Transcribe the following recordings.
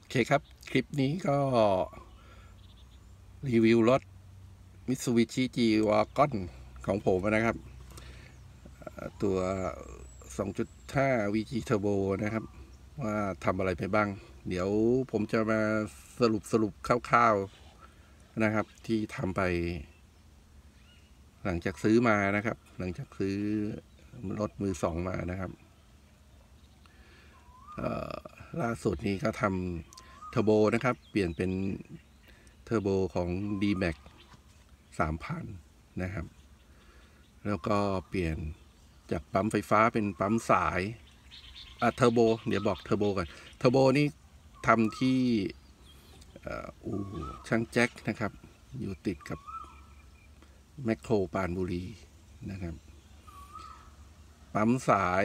เคครับคลิปนี้ก็รีวิวรถ Mitsubishi G-Wagon ของผมนะครับตัว 2.5 VG Turbo นะครับว่าทำอะไรไปบ้างเดี๋ยวผมจะมาสรุปคร่าวๆนะครับที่ทำไปหลังจากซื้อมานะครับหลังจากซื้อรถมือสองมานะครับล่าสุดนี้ก็ทำเทอร์โบนะครับเปลี่ยนเป็นเทอร์โบของ D-Max 3,000 นะครับแล้วก็เปลี่ยนจากปั๊มไฟฟ้าเป็นปั๊มสายเทอร์โบเดี๋ยวบอกเทอร์โบก่อนเทอร์โบนี่ทำที่อู่ช่างแจ็คนะครับอยู่ติดกับแมคโครปานบุรีนะครับปั๊มสาย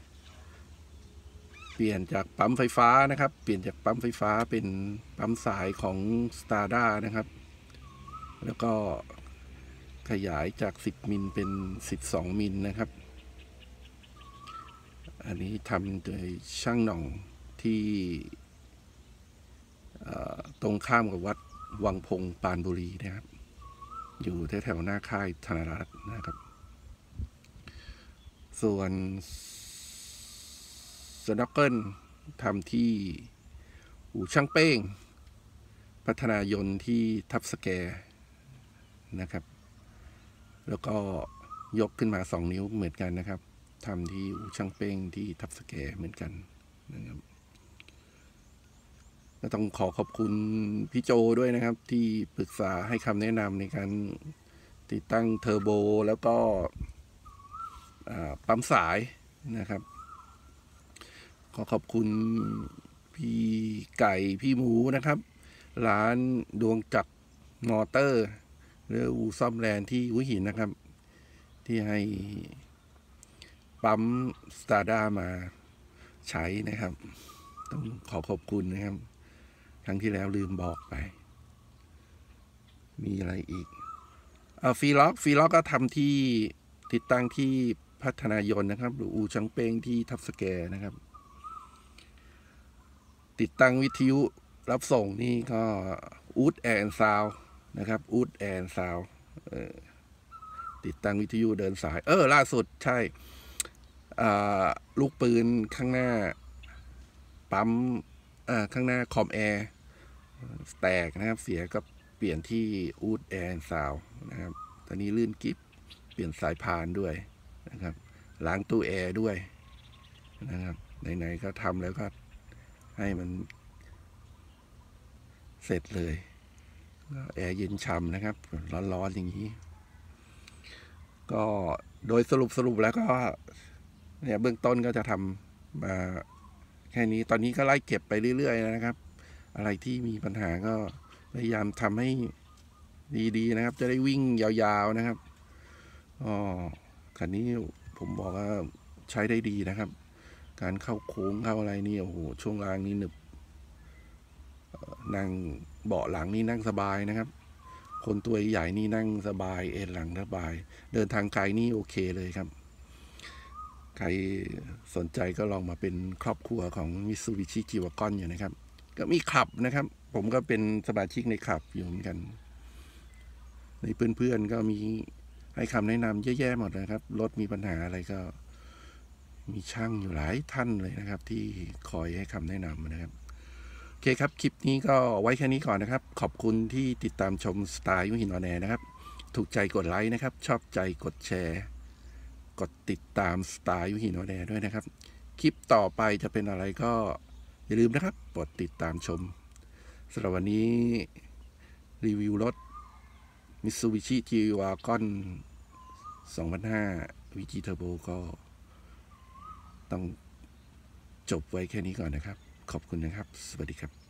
เปลี่ยนจากปั๊มไฟฟ้านะครับเปลี่ยนจากปั๊มไฟฟ้าเป็นปั๊มสายของ Stada นะครับแล้วก็ขยายจาก10มิลเป็น12มิลนะครับอันนี้ทำโดยช่างหน่องที่ตรงข้ามกับวัดวังพงปานบุรีนะครับอยู่แถวหน้าค่ายธนรัตน์นะครับส่วนสน็อกเกิลทำที่อู่ช่างเป้งพัฒนายนต์ที่ทับสแกนะครับแล้วก็ยกขึ้นมา2 นิ้วเหมือนกันนะครับทำที่อู่ช่างเป้งที่ทับสแกเหมือนกันนะครับก็ต้องขอบคุณพี่โจด้วยนะครับที่ปรึกษาให้คำแนะนำในการติดตั้งเทอร์โบแล้วก็ปั๊มสายนะครับขอบคุณพี่ไก่พี่หมูนะครับร้านดวงจักรมอเตอร์หรืออู่ซ่อมแลนด์ที่หัวหินนะครับที่ให้ปั๊มสตาร์ด้ามาใช้นะครับต้องขอบคุณนะครับครั้งที่แล้วลืมบอกไปมีอะไรอีกฟรีล็อกก็ทำที่ติดตั้งที่พัฒนายนนะครับหรืออู่ช่างเป้งที่ทับสแกนะครับติดตั้งวิทยุรับส่งนี่ก็อูดแอนซาวนะครับอูดแอนซาวติดตั้งวิทยุเดินสายล่าสุดใช่ลูกปืนข้างหน้าปั๊มข้างหน้าคอมแอร์แตกนะครับเสียก็เปลี่ยนที่อูดแอนซาวนะครับตอนนี้ลื่นกิ๊บเปลี่ยนสายพานด้วยนะครับล้างตู้แอร์ด้วยนะครับไหนๆก็ทำแล้วก็ให้มันเสร็จเลยแอร์เย็นฉ่ำนะครับร้อนๆอย่างนี้ก็โดยสรุปแล้วก็เนี่ยเบื้องต้นก็จะทำมาแค่นี้ตอนนี้ก็ไล่เก็บไปเรื่อยๆนะครับอะไรที่มีปัญหาก็พยายามทำให้ดีๆนะครับจะได้วิ่งยาวๆนะครับคันนี้ผมบอกว่าใช้ได้ดีนะครับการเข้าโค้งเข้าอะไรนี่โอ้โหช่วงล่างนี่หนึบนั่งเบาะหลังนี่นั่งสบายนะครับคนตัวใหญ่นี่นั่งสบายเอนหลังสบายเดินทางไกลนี่โอเคเลยครับใครสนใจก็ลองมาเป็นครอบครัวของ Mitsubishi G-Wagon อยู่นะครับก็มีขับนะครับผมก็เป็นสมาชิกในขับอยู่เหมือนกันในเพื่อนๆก็มีให้คำแนะนำเยอะแยะหมดนะครับรถมีปัญหาอะไรก็มีช่างอยู่หลายท่านเลยนะครับที่คอยให้คำแนะนำนะครับโอเคครับคลิปนี้ก็ไว้แค่นี้ก่อนนะครับขอบคุณที่ติดตามชมสไตล์ยุหินออนแอร์นะครับถูกใจกดไลค์นะครับชอบใจกดแชร์กดติดตามสไตล์ยุหินออนแอร์ด้วยนะครับคลิปต่อไปจะเป็นอะไรก็อย่าลืมนะครับกดติดตามชมสำหรับวันนี้รีวิวรถ Mitsubishi G-Wagon 2005 VG Turbo ก็ต้องจบไว้แค่นี้ก่อนนะครับขอบคุณนะครับสวัสดีครับ